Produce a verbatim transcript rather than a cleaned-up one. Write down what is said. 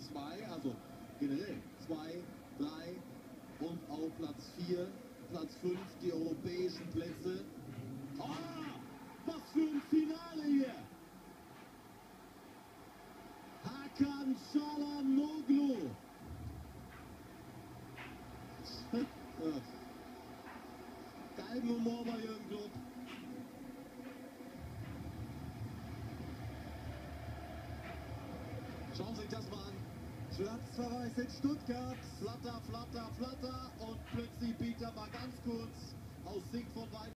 zwei, also generell zwei, drei und auf Platz vier, Platz fünf die europäischen Plätze. Oh, was für ein Finale hier! Hakan Çalhanoğlu. Galgenhumor bei Jürgen Klopp. Schauen Sie sich das mal an. Platzverweis in Stuttgart. Flatter, flatter, flatter. Und plötzlich biegt er mal ganz kurz aus Sicht von Weiden.